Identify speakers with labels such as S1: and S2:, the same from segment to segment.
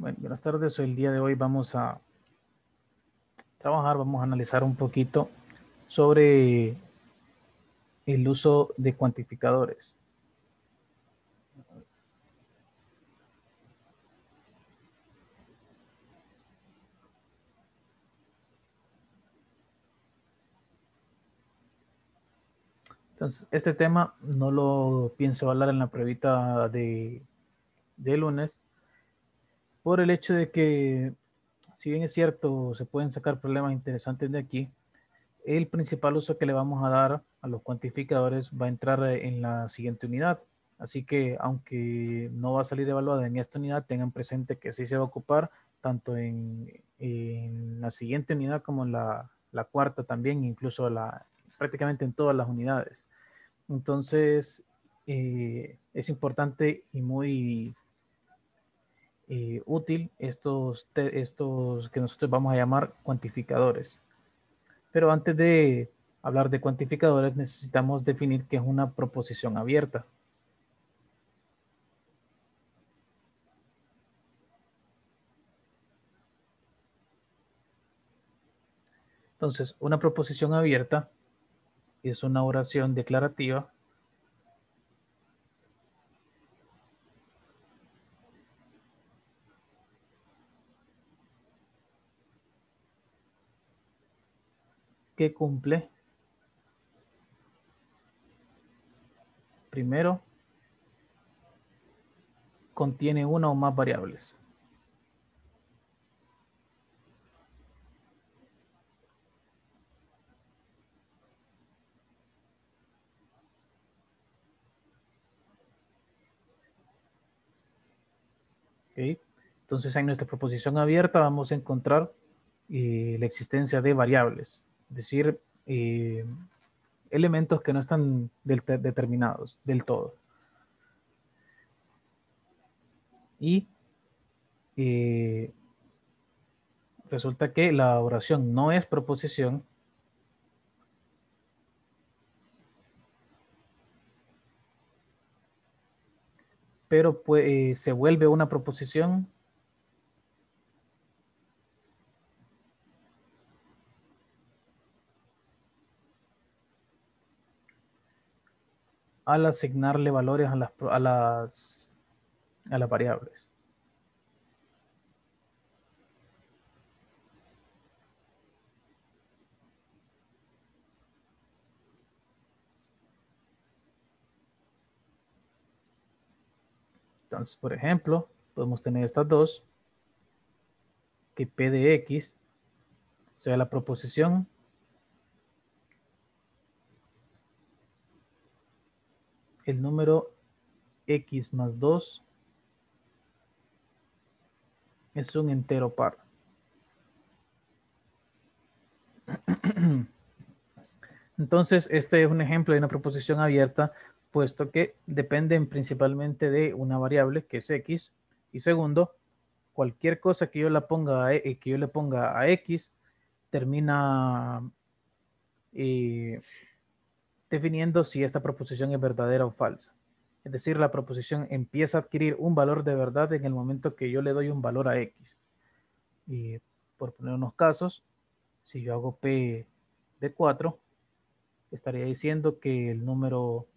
S1: Bueno, buenas tardes. El día de hoy vamos a trabajar, vamos a analizar un poquito sobre el uso de cuantificadores. Entonces, este tema no lo pienso hablar en la pruebita de lunes, por el hecho de que, si bien es cierto, se pueden sacar problemas interesantes de aquí, el principal uso que le vamos a dar a los cuantificadores va a entrar en la siguiente unidad. Así que, aunque no va a salir evaluada en esta unidad, tengan presente que sí se va a ocupar tanto en la siguiente unidad como en la cuarta también, incluso prácticamente en todas las unidades. Entonces, es importante y muy útil estos que nosotros vamos a llamar cuantificadores. Pero antes de hablar de cuantificadores, necesitamos definir qué es una proposición abierta. Entonces, una proposición abierta es una oración declarativa que cumple, primero, contiene una o más variables. ¿Okay? Entonces, en nuestra proposición abierta vamos a encontrar la existencia de variables, es decir, elementos que no están determinados del todo. Y resulta que la oración no es proposición, pero pues, se vuelve una proposición al asignarle valores a las variables. Entonces, por ejemplo, podemos tener estas dos, que P de X sea la proposición el número X más 2 es un entero par. Entonces, este es un ejemplo de una proposición abierta, puesto que dependen principalmente de una variable que es X, y segundo, cualquier cosa que yo le ponga a X termina definiendo si esta proposición es verdadera o falsa. Es decir, la proposición empieza a adquirir un valor de verdad en el momento que yo le doy un valor a X. Y por poner unos casos, si yo hago P de 4, estaría diciendo que el número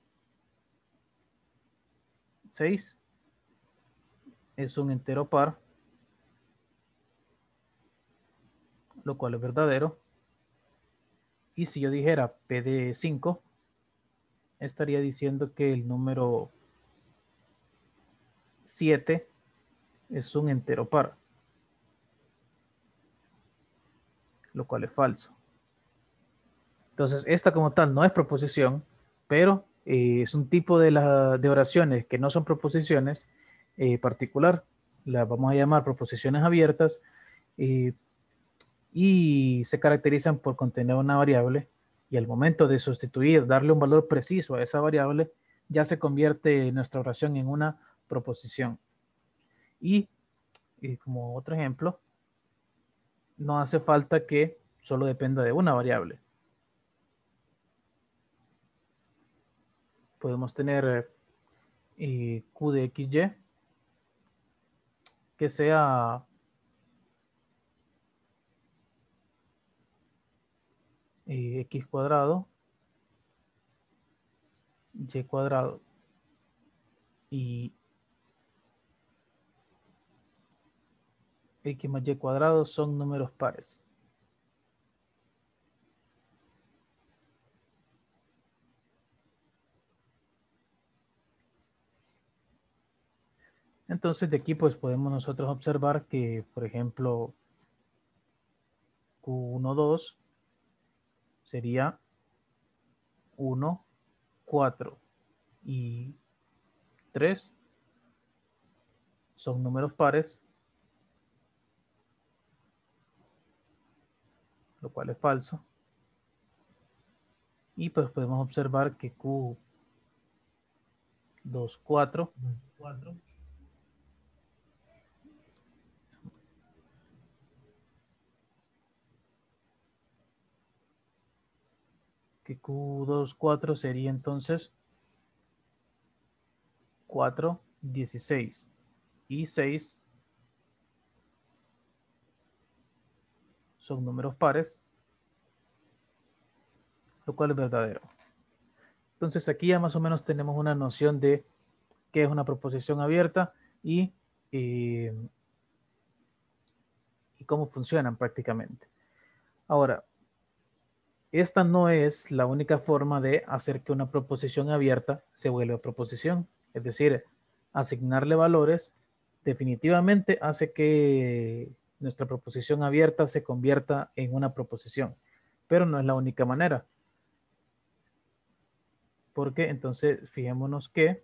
S1: 6 es un entero par, lo cual es verdadero. Y si yo dijera P de 5, estaría diciendo que el número 7 es un entero par, lo cual es falso. Entonces, esta como tal no es proposición, pero es un tipo de oraciones que no son proposiciones particular. Las vamos a llamar proposiciones abiertas eh, y se caracterizan por contener una variable y al momento de sustituir, darle un valor preciso a esa variable, ya se convierte nuestra oración en una proposición. Y como otro ejemplo, no hace falta que solo dependa de una variable. Podemos tener Q de XY que sea x cuadrado, y cuadrado y x más y cuadrado son números pares. Entonces de aquí pues podemos nosotros observar que, por ejemplo, Q1, 2 sería 1, 4 y 3 son números pares, lo cual es falso. Y pues podemos observar que Q2, 4 que Q2, 4 sería entonces 4, 16 y 6 son números pares, lo cual es verdadero. Entonces aquí ya más o menos tenemos una noción de qué es una proposición abierta y cómo funcionan prácticamente. Ahora, esta no es la única forma de hacer que una proposición abierta se vuelva proposición. Es decir, asignarle valores definitivamente hace que nuestra proposición abierta se convierta en una proposición, pero no es la única manera. Porque entonces fijémonos que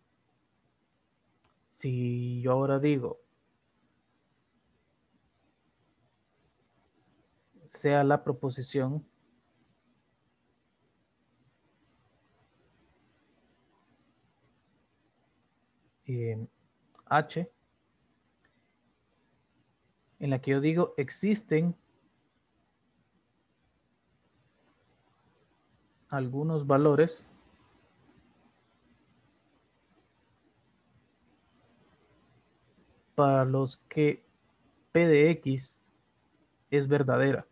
S1: si yo ahora digo sea la proposición H, en la que yo digo existen algunos valores para los que P de X es verdadera.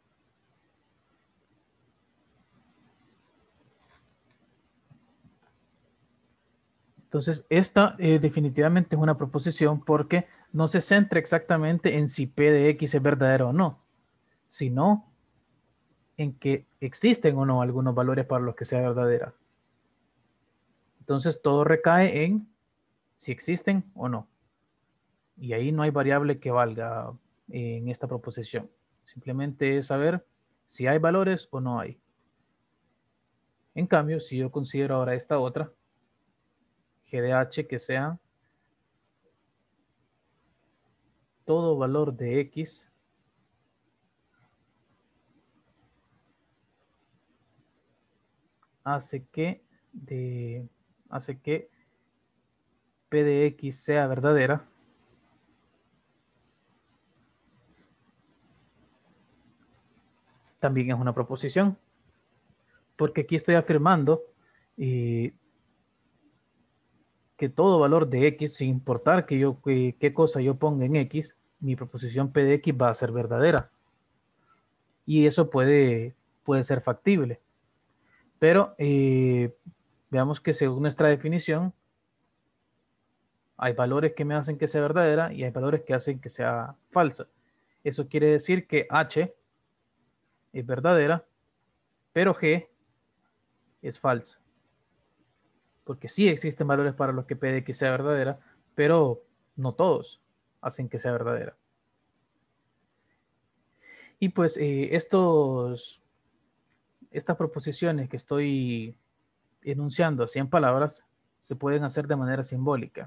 S1: Entonces, esta definitivamente es una proposición porque no se centra exactamente en si P de X es verdadero o no, sino en que existen o no algunos valores para los que sea verdadera. Entonces, todo recae en si existen o no. Y ahí no hay variable que valga en esta proposición. Simplemente es saber si hay valores o no hay. En cambio, si yo considero ahora esta otra, G de H, que sea todo valor de X hace que P de X sea verdadera, también es una proposición, porque aquí estoy afirmando que todo valor de X, sin importar qué cosa yo ponga en X, mi proposición P de X va a ser verdadera. Y eso puede ser factible. Pero veamos que según nuestra definición, hay valores que me hacen que sea verdadera y hay valores que hacen que sea falsa. Eso quiere decir que H es verdadera, pero G es falsa. Porque sí existen valores para los que P de X sea verdadera, pero no todos hacen que sea verdadera. Y pues estas proposiciones que estoy enunciando así en palabras se pueden hacer de manera simbólica.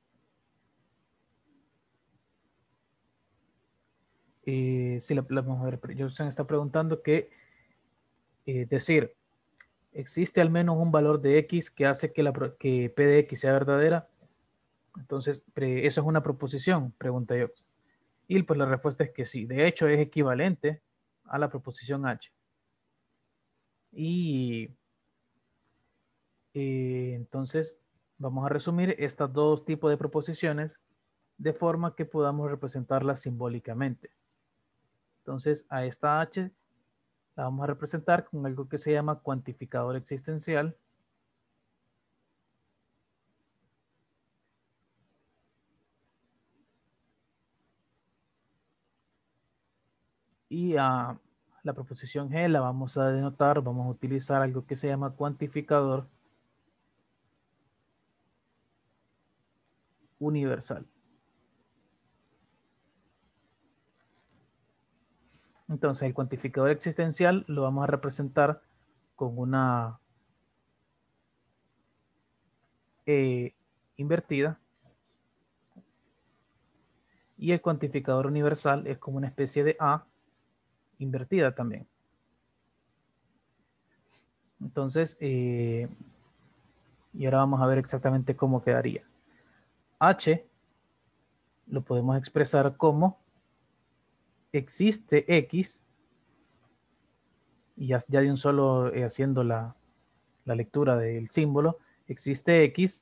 S1: Sí, vamos a ver, yo se me está preguntando que decir, ¿existe al menos un valor de X que hace que P de X sea verdadera? Entonces, ¿eso es una proposición? Pregunta yo. Y pues la respuesta es que sí. De hecho, es equivalente a la proposición H. Y entonces, vamos a resumir estos dos tipos de proposiciones de forma que podamos representarla simbólicamente. Entonces, a esta h la vamos a representar con algo que se llama cuantificador existencial. Y a la proposición G la vamos a denotar, vamos a utilizar algo que se llama cuantificador universal. Entonces, el cuantificador existencial lo vamos a representar con una invertida, y el cuantificador universal es como una especie de A invertida también. Entonces, y ahora vamos a ver exactamente cómo quedaría. H lo podemos expresar como existe X, y ya de un solo haciendo la lectura del símbolo, existe X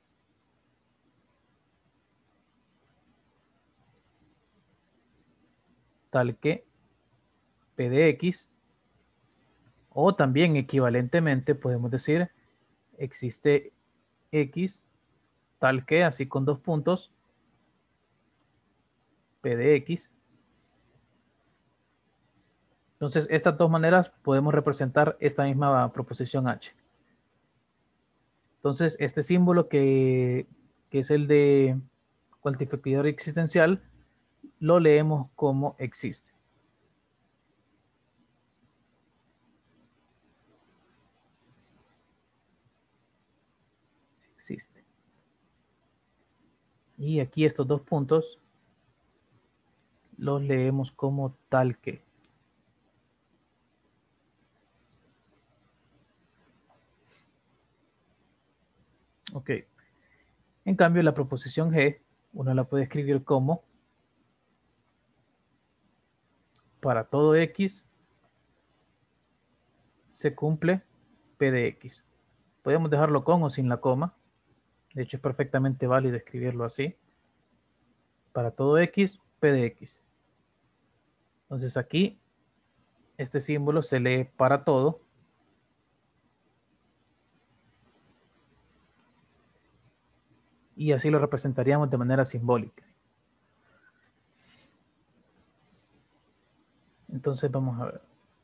S1: tal que P de X, o también equivalentemente podemos decir existe X tal que, así con dos puntos, P de X. Entonces, estas dos maneras podemos representar esta misma proposición H. Entonces, este símbolo que es el de cuantificador existencial, lo leemos como existe. Existe. Y aquí estos dos puntos los leemos como tal que. Ok. En cambio, la proposición G, uno la puede escribir como para todo X se cumple P de X. Podemos dejarlo con o sin la coma. De hecho, es perfectamente válido escribirlo así. Para todo X, P de X. Entonces aquí, este símbolo se lee para todo. Y así lo representaríamos de manera simbólica. Entonces vamos a ver.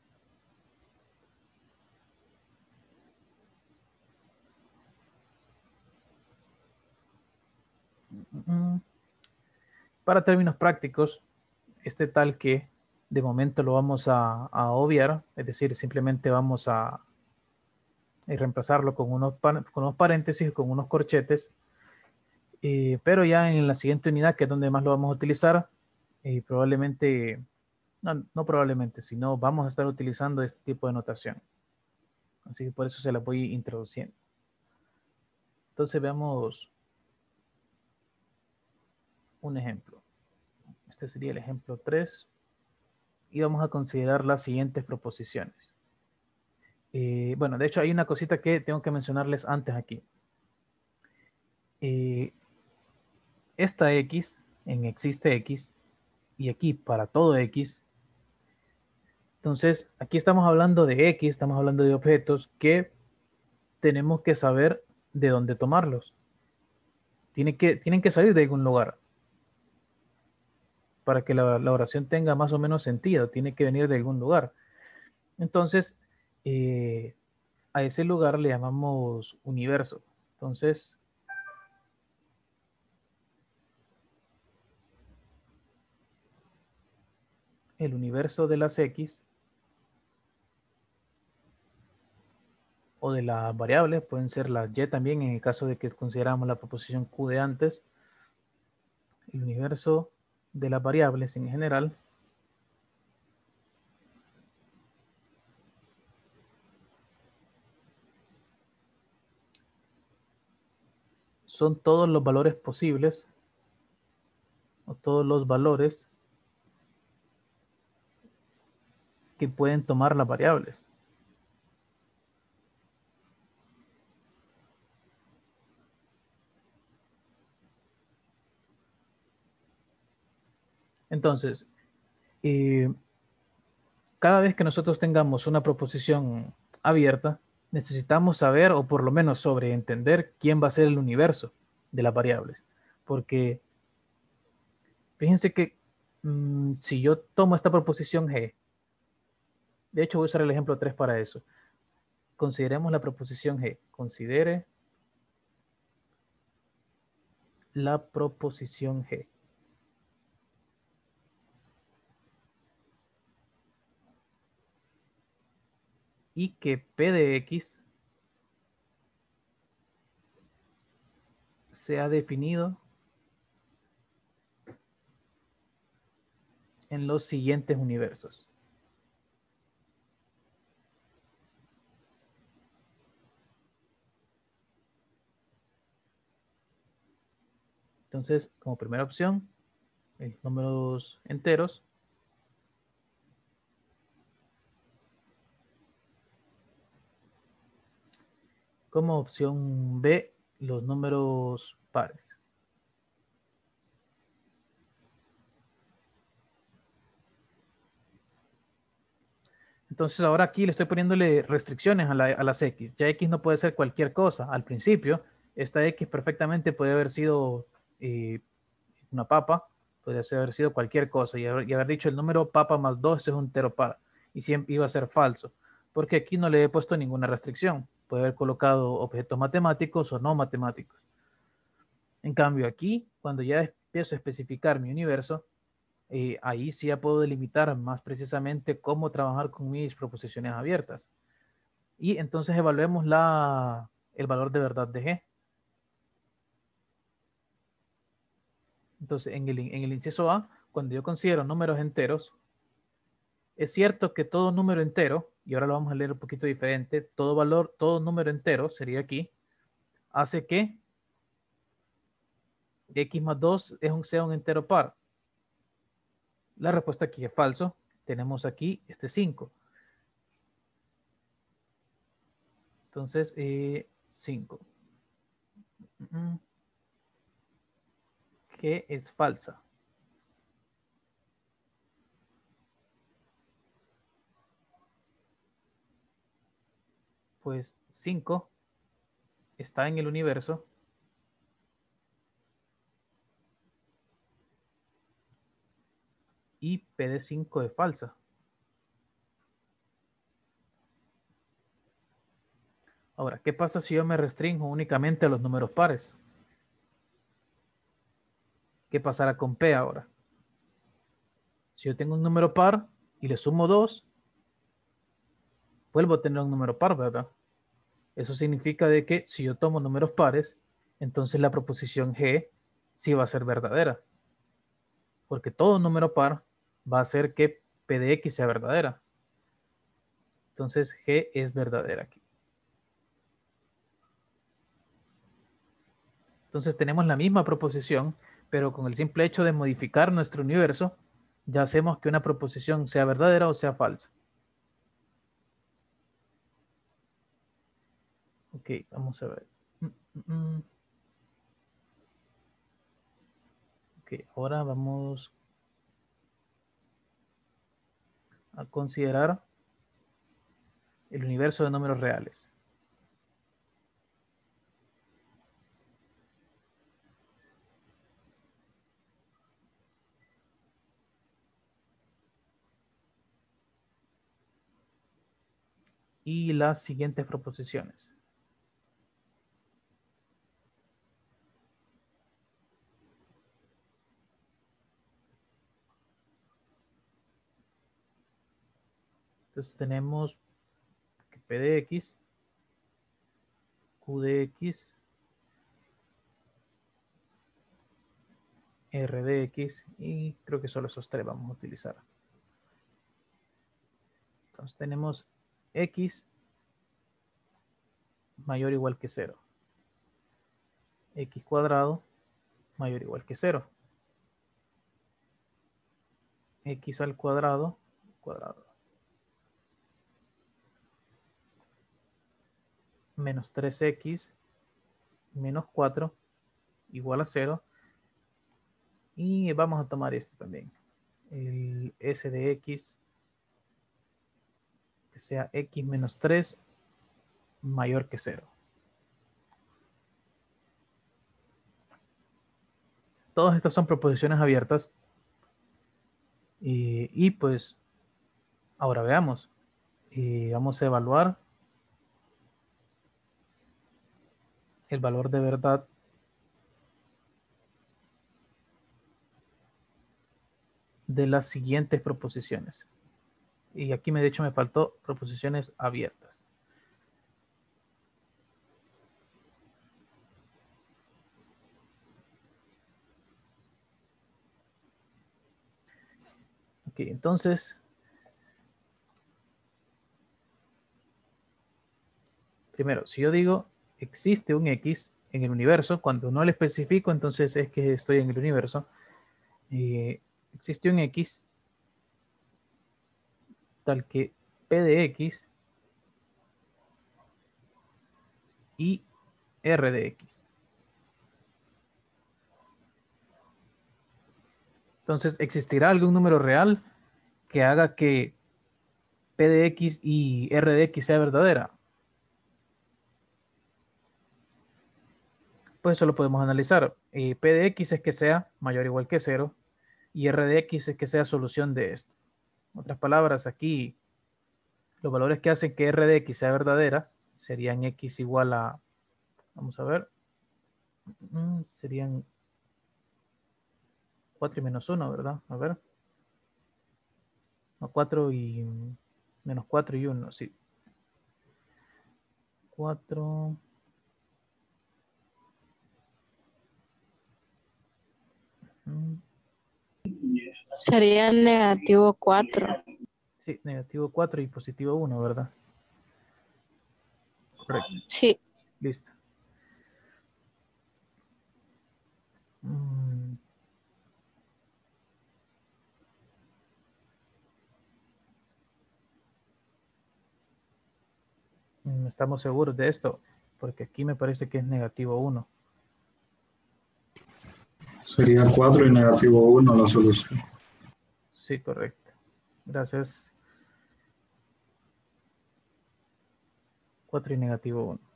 S1: Para términos prácticos, este tal que de momento lo vamos a obviar, es decir, simplemente vamos a reemplazarlo con unos paréntesis, con unos corchetes, pero ya en la siguiente unidad, que es donde más lo vamos a utilizar, probablemente, no probablemente, sino vamos a estar utilizando este tipo de notación. Así que por eso se la voy introduciendo. Entonces veamos un ejemplo. Este sería el ejemplo 3. Y vamos a considerar las siguientes proposiciones. Bueno, de hecho hay una cosita que tengo que mencionarles antes aquí. Esta X en existe X y aquí para todo X. Entonces, aquí estamos hablando de X, estamos hablando de objetos que tenemos que saber de dónde tomarlos. Tienen que salir de algún lugar para que la oración tenga más o menos sentido. Tiene que venir de algún lugar. Entonces, a ese lugar le llamamos universo. Entonces, el universo de las X o de las variables, pueden ser las Y también, en el caso de que consideramos la proposición Q de antes, el universo de las variables en general son todos los valores posibles o todos los valores que pueden tomar las variables. Entonces, eh, cada vez que nosotros tengamos una proposición abierta, necesitamos saber o por lo menos sobreentender quién va a ser el universo de las variables. Porque fíjense que si yo tomo esta proposición G, de hecho voy a usar el ejemplo 3 para eso. Consideremos la proposición G. Considere la proposición G. Y que P de X sea definido en los siguientes universos. Entonces, como primera opción, números enteros. Como opción B, los números pares. Entonces ahora aquí le estoy poniéndole restricciones a las X. Ya X no puede ser cualquier cosa. Al principio, esta X perfectamente puede haber sido eh, una papa, podría haber sido cualquier cosa y haber dicho el número papa más 2 es un entero par y siempre iba a ser falso, porque aquí no le he puesto ninguna restricción. Puede haber colocado objetos matemáticos o no matemáticos. En cambio aquí, cuando ya empiezo a especificar mi universo, ahí sí ya puedo delimitar más precisamente cómo trabajar con mis proposiciones abiertas. Y entonces evaluemos el valor de verdad de G. Entonces, en el inciso A, cuando yo considero números enteros, es cierto que todo número entero, y ahora lo vamos a leer un poquito diferente, todo número entero sería aquí, hace que X más 2 sea un entero par. La respuesta aquí es falso. Tenemos aquí este 5. Entonces, 5. Que es falsa. Pues 5 está en el universo y P de 5 es falsa. Ahora, ¿qué pasa si yo me restringo únicamente a los números pares? ¿Qué pasará con P ahora? Si yo tengo un número par y le sumo 2, vuelvo a tener un número par, ¿verdad? Eso significa de que si yo tomo números pares, entonces la proposición G sí va a ser verdadera, porque todo número par va a hacer que P de X sea verdadera. Entonces G es verdadera aquí. Entonces tenemos la misma proposición, pero con el simple hecho de modificar nuestro universo, ya hacemos que una proposición sea verdadera o sea falsa. Ok, vamos a ver. Ok, ahora vamos a considerar el universo de números reales. Y las siguientes proposiciones. Entonces tenemos que P de X, Q de X, R de X y creo que solo esos tres vamos a utilizar. Entonces tenemos X mayor o igual que 0. X cuadrado mayor o igual que 0. X al cuadrado, menos 3X menos 4 igual a 0. Y vamos a tomar este también. el S de X que sea X menos 3 mayor que 0. Todas estas son proposiciones abiertas. Y pues ahora veamos. Vamos a evaluar el valor de verdad de las siguientes proposiciones. Y aquí de hecho me faltó proposiciones abiertas. Ok, entonces, primero, si yo digo existe un X en el universo, cuando no le especifico, entonces es que estoy en el universo. Existe un X tal que P de X y R de X. Entonces, ¿existirá algún número real que haga que P de X y R de X sea verdadera? Pues eso lo podemos analizar. P de X es que sea mayor o igual que 0 y R de X es que sea solución de esto. En otras palabras, aquí los valores que hacen que R de X sea verdadera serían X igual a, vamos a ver, serían 4 y menos 1, ¿verdad? A ver. No, 4 y menos 4 y 1, sí. 4.
S2: Sería negativo 4.
S1: Sí, negativo 4 y positivo 1, ¿verdad? Correcto.
S2: Sí.
S1: Listo. Estamos seguros de esto, porque aquí me parece que es negativo 1.
S3: Sería 4 y negativo 1 la solución.
S1: Sí, correcto. Gracias. 4 y negativo 1.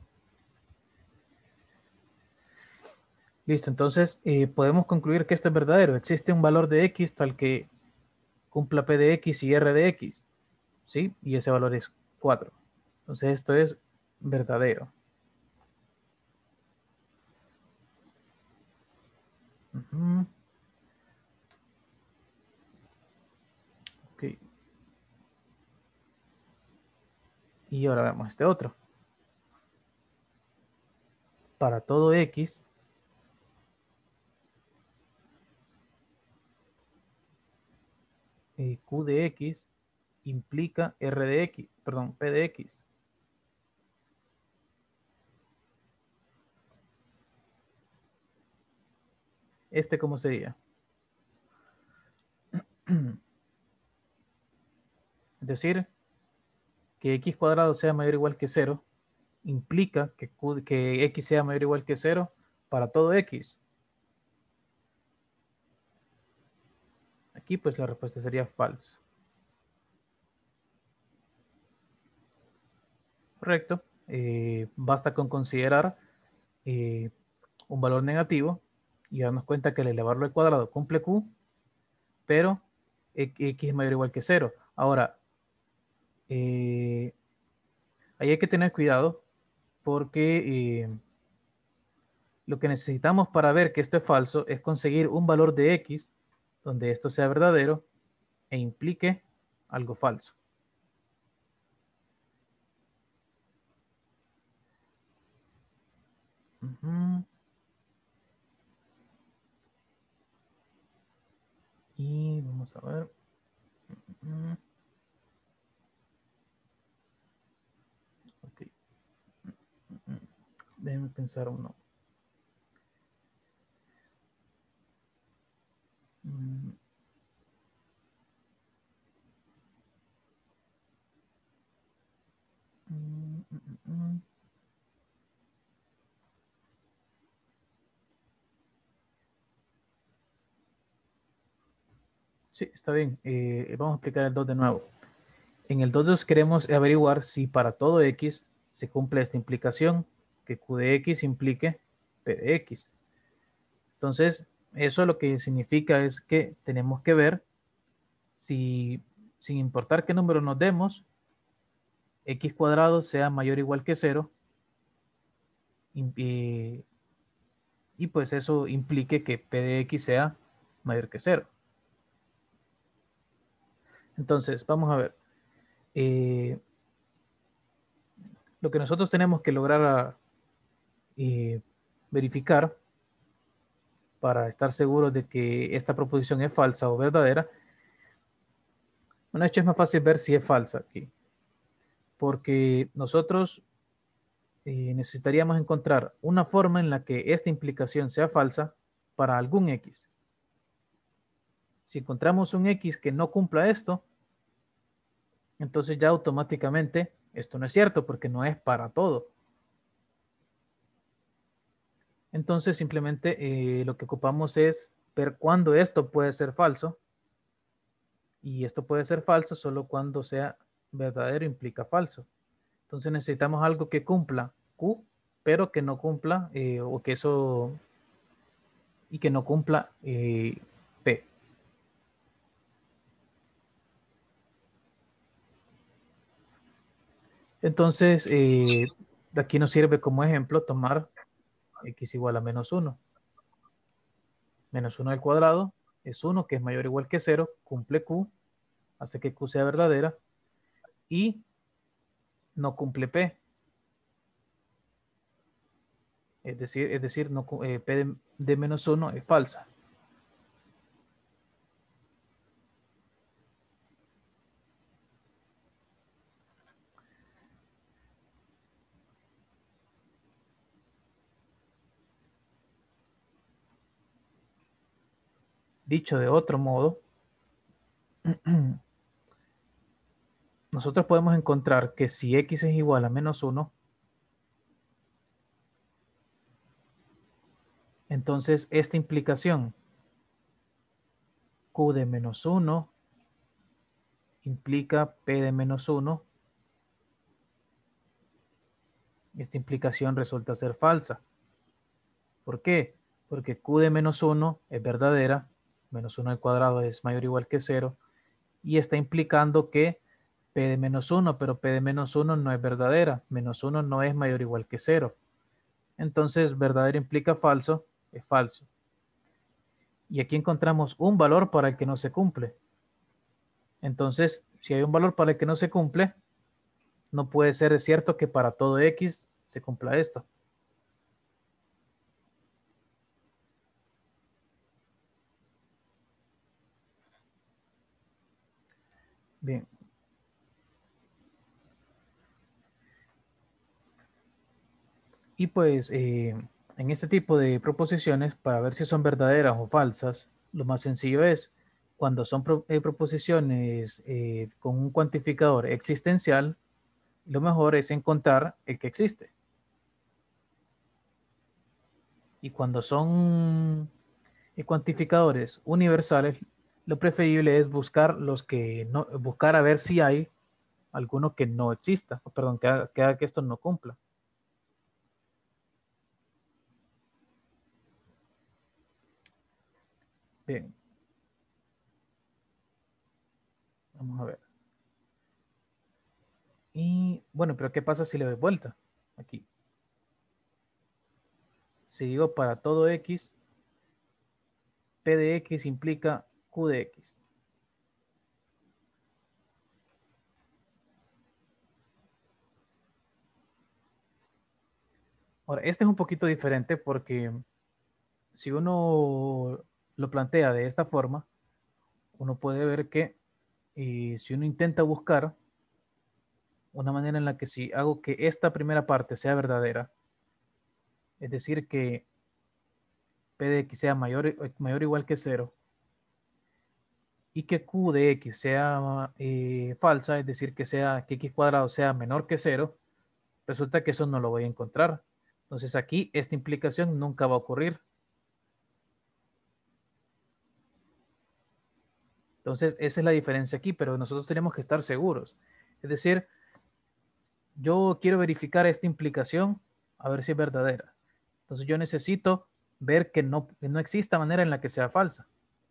S1: Listo, entonces podemos concluir que esto es verdadero. Existe un valor de X tal que cumpla P de X y R de X. ¿Sí? Y ese valor es 4. Entonces esto es verdadero. Ok. Y ahora vemos este otro. Para todo X, Q de X implica R de X, perdón, P de X. ¿Cómo sería? Es decir, que X cuadrado sea mayor o igual que 0 implica que X sea mayor o igual que 0 para todo X. Aquí pues la respuesta sería falso. Correcto. Basta con considerar un valor negativo y darnos cuenta que al elevarlo al cuadrado cumple Q, pero X es mayor o igual que 0. Ahora, ahí hay que tener cuidado porque lo que necesitamos para ver que esto es falso es conseguir un valor de X donde esto sea verdadero e implique algo falso. Y vamos a ver. Ok. Déjenme pensar uno. Sí, está bien. Vamos a explicar el 2 de nuevo. En el 2 queremos averiguar si para todo x se cumple esta implicación, que q de x implique p de x. Entonces, eso lo que significa es que tenemos que ver si, sin importar qué número nos demos, x cuadrado sea mayor o igual que 0, y pues eso implique que p de x sea mayor que 0. Entonces, vamos a ver. Lo que nosotros tenemos que lograr verificar para estar seguros de que esta proposición es falsa o verdadera, bueno, de hecho es más fácil ver si es falsa aquí, porque nosotros necesitaríamos encontrar una forma en la que esta implicación sea falsa para algún x. Si encontramos un x que no cumpla esto, entonces ya automáticamente esto no es cierto porque no es para todo. Entonces simplemente lo que ocupamos es ver cuándo esto puede ser falso, y esto puede ser falso solo cuando sea verdadero implica falso. Entonces necesitamos algo que cumpla Q, pero que no cumpla o que eso y que no cumpla P. Entonces de aquí nos sirve como ejemplo tomar x igual a menos 1. Menos 1 al cuadrado es 1, que es mayor o igual que 0, cumple Q, hace que Q sea verdadera, y no cumple P. Es decir no, P de menos 1 es falsa. Dicho de otro modo, nosotros podemos encontrar que si x es igual a menos 1, entonces esta implicación q de menos 1 implica p de menos 1. Esta implicación resulta ser falsa. ¿Por qué? Porque q de menos 1 es verdadera, menos 1 al cuadrado es mayor o igual que 0, y está implicando que p de menos 1, pero p de menos 1 no es verdadera, menos 1 no es mayor o igual que 0. Entonces, verdadero implica falso, es falso. Y aquí encontramos un valor para el que no se cumple. Entonces, si hay un valor para el que no se cumple, no puede ser cierto que para todo x se cumpla esto. Bien. Y pues en este tipo de proposiciones, para ver si son verdaderas o falsas, lo más sencillo es, cuando son proposiciones con un cuantificador existencial, lo mejor es encontrar el que existe. Y cuando son cuantificadores universales, lo preferible es buscar los que no, buscar a ver si hay alguno que no exista, perdón, que haga que esto no cumpla. Bien. Vamos a ver. Y bueno, pero ¿qué pasa si le doy vuelta? Aquí. Si digo para todo x, p de x implica q de x. Ahora, este es un poquito diferente porque si uno lo plantea de esta forma, uno puede ver que si uno intenta buscar una manera en la que si hago que esta primera parte sea verdadera, es decir, que p de x sea mayor o igual que 0, y que q de x sea falsa, es decir, que x cuadrado sea menor que 0, resulta que eso no lo voy a encontrar. Entonces aquí esta implicación nunca va a ocurrir. Entonces, esa es la diferencia aquí, pero nosotros tenemos que estar seguros. Es decir, yo quiero verificar esta implicación a ver si es verdadera. Entonces, yo necesito ver que no exista manera en la que sea falsa.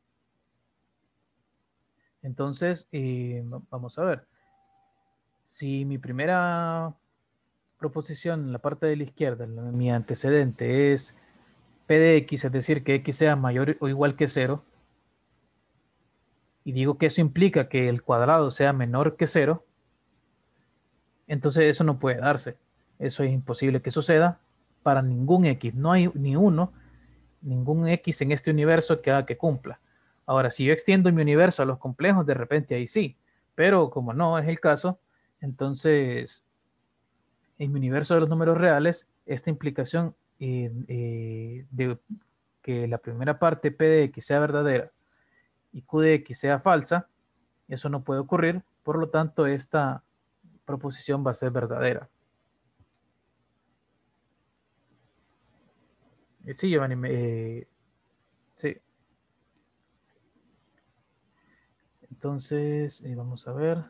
S1: Entonces, vamos a ver. Si mi primera proposición en la parte de la izquierda, mi antecedente es P de X, es decir, que X sea mayor o igual que cero, y digo que eso implica que el cuadrado sea menor que cero, entonces eso no puede darse. Eso es imposible que suceda para ningún X. No hay ningún X en este universo que haga que cumpla. Ahora, si yo extiendo mi universo a los complejos, de repente ahí sí, pero como no es el caso, entonces en mi universo de los números reales, esta implicación de que la primera parte P de X sea verdadera y Q de X sea falsa, eso no puede ocurrir, por lo tanto esta proposición va a ser verdadera. Sí, Giovanni, sí. Entonces, vamos a ver.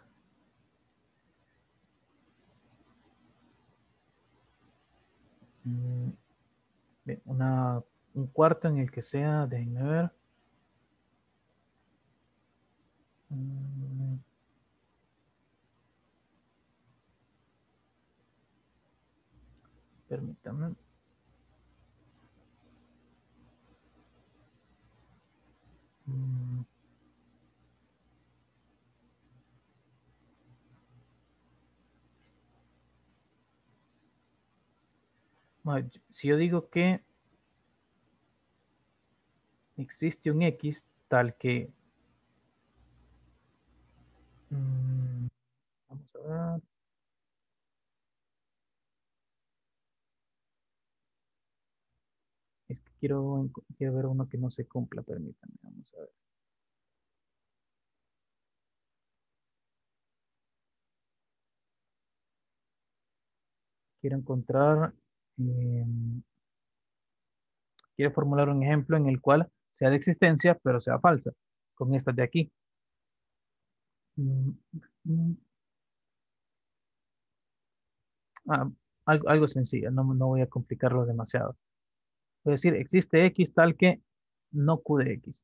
S1: Mm, bien, un cuarto en el que sea, déjenme ver. Mm, permítame. Mm, si yo digo que existe un X tal que... vamos a ver. Es que quiero ver uno que no se cumpla, permítame, vamos a ver. Quiero encontrar, eh, quiero formular un ejemplo en el cual sea de existencia, pero sea falsa, con estas de aquí. Mm, mm, ah, algo sencillo, no voy a complicarlo demasiado. Voy a decir, existe X tal que no Q de X.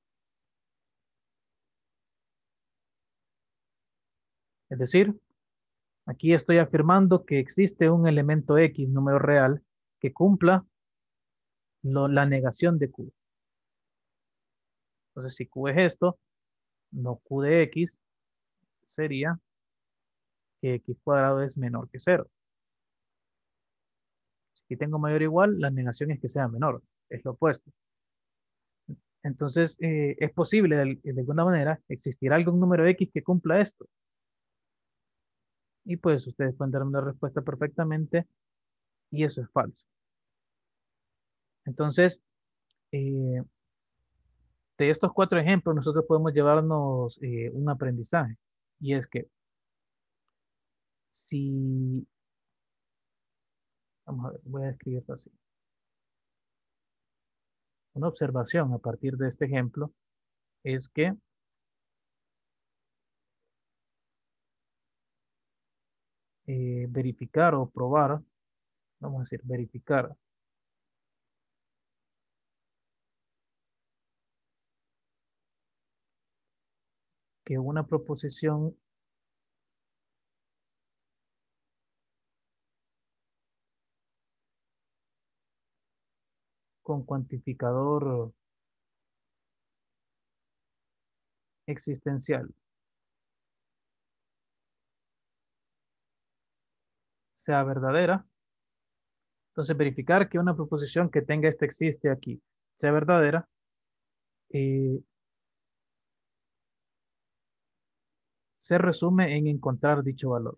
S1: Es decir, aquí estoy afirmando que existe un elemento X, número real, que cumpla la negación de Q. Entonces, si Q es esto, no Q de X, sería que X cuadrado es menor que cero. Si tengo mayor o igual, la negación es que sea menor, es lo opuesto. Entonces, es posible de alguna manera existir algún número X que cumpla esto. Y pues ustedes pueden darme una respuesta perfectamente y eso es falso. Entonces, eh, de estos cuatro ejemplos, nosotros podemos llevarnos un aprendizaje. Y es que si, vamos a ver, voy a escribirlo así. Una observación a partir de este ejemplo es que verificar o probar, vamos a decir, verificar que una proposición con cuantificador existencial sea verdadera. Entonces, verificar que una proposición que tenga este existe aquí sea verdadera, eh, se resume en encontrar dicho valor.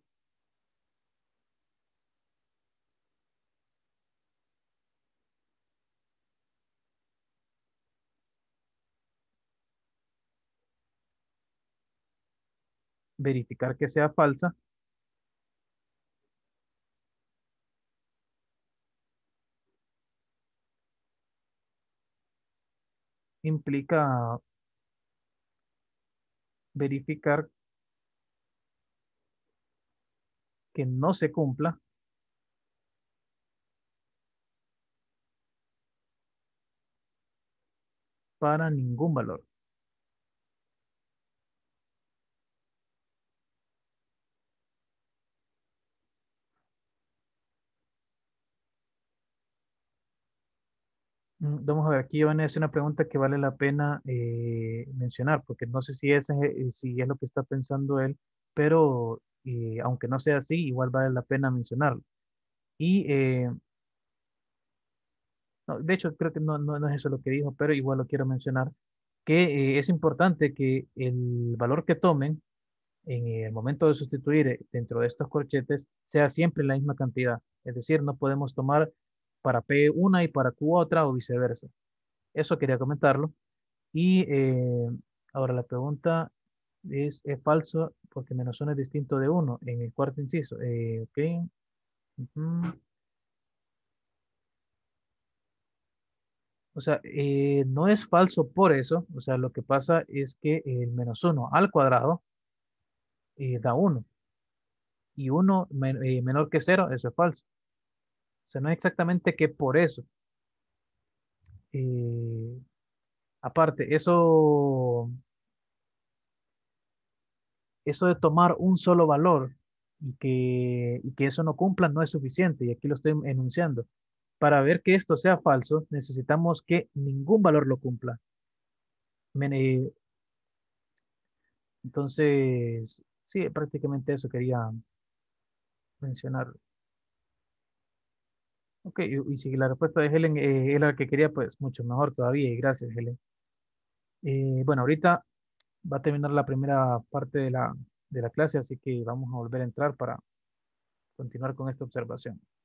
S1: Verificar que sea falsa implica verificar que no se cumpla para ningún valor. Vamos a ver, aquí van a hacer una pregunta que vale la pena mencionar, porque no sé si es lo que está pensando él, pero aunque no sea así, igual vale la pena mencionarlo. Y no, de hecho, creo que no es eso lo que dijo, pero igual lo quiero mencionar, que es importante que el valor que tomen en el momento de sustituir dentro de estos corchetes sea siempre la misma cantidad. Es decir, no podemos tomar para P una y para Q otra o viceversa. Eso quería comentarlo. Y ahora la pregunta es falso porque menos uno es distinto de uno en el cuarto inciso. Ok. Ujú. O sea, no es falso por eso. O sea, lo que pasa es que el menos uno al cuadrado da uno. Y uno menor que cero, eso es falso. O sea, no es exactamente que por eso. Eh, aparte, eso de tomar un solo valor y que eso no cumpla no es suficiente. Y aquí lo estoy enunciando. Para ver que esto sea falso, necesitamos que ningún valor lo cumpla. Men- eh, entonces, sí, prácticamente eso quería mencionar. Ok, y si la respuesta de Helen era la que quería, pues mucho mejor todavía. Y gracias, Helen. Bueno, ahorita va a terminar la primera parte de la clase, así que vamos a volver a entrar para continuar con esta observación.